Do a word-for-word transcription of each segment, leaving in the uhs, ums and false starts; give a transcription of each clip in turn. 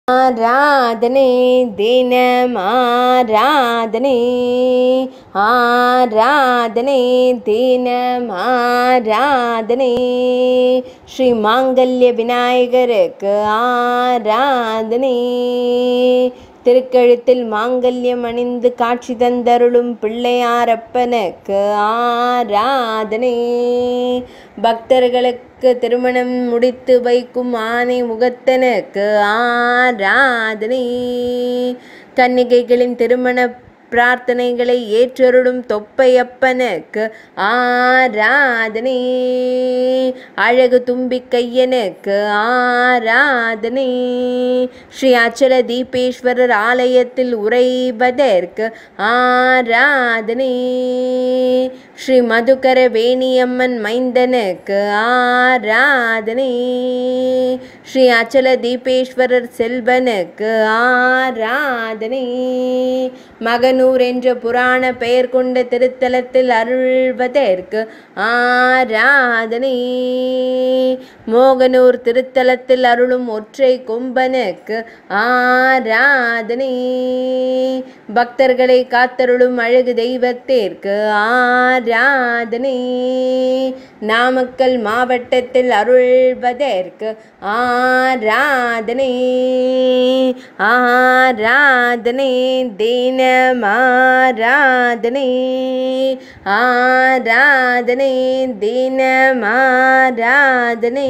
ஆராதனை தினம் ஆராதனை ஆராதனை தினம் ஆராதனை ஸ்ரீ மாங்கல்ய விநாயகருக்கு ஆராதனை. திருக்கழுத்தில் மாங்கல்யம் அணிந்து காட்சி தந்தருளும் பிள்ளையாரப்பனுக்கு ஆராதனை. பக்தர்களுக்கு திருமணம் முடித்து வைக்கும் ஆனை முகத்தனுக்கு ஆராதனை. கன்னிகைகளின் திருமண பிரார்த்தனைகளை ஏற்றருளும் தொப்பையப்பனுக்கு ஆராதனை. அழகு தும்பி கையனுக்கு ஆராதனை. ஸ்ரீ அச்சல தீபேஸ்வரர் ஆலயத்தில் உறைவதற்கு ஆராதனை. ஸ்ரீ மதுகர வேணியம்மன் மைந்தனுக்கு ஆராதனை. ஸ்ரீ அச்சல தீபேஸ்வரர் செல்வனுக்கு ஆராதனை. மகனூர் என்ற புராண பெயர் கொண்ட திருத்தலத்தில் அருள்வதற்கு ஆராதனை. மோகனூர் திருத்தலத்தில் அருளும் ஒற்றை கொம்பனுக்கு ஆராதனை. பக்தர்களை காத்தருளும் அழகு தெய்வத்திற்கு ஆராதனை. நாமக்கல் மாவட்டத்தில் அருள்வதற்கு ஆராதனை. ஆராதனை தினம் ஆராதனை. ஆராதனை தினம் ஆராதனை.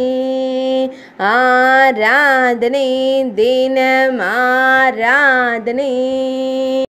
ஆராதனை தினம் ஆராதனை.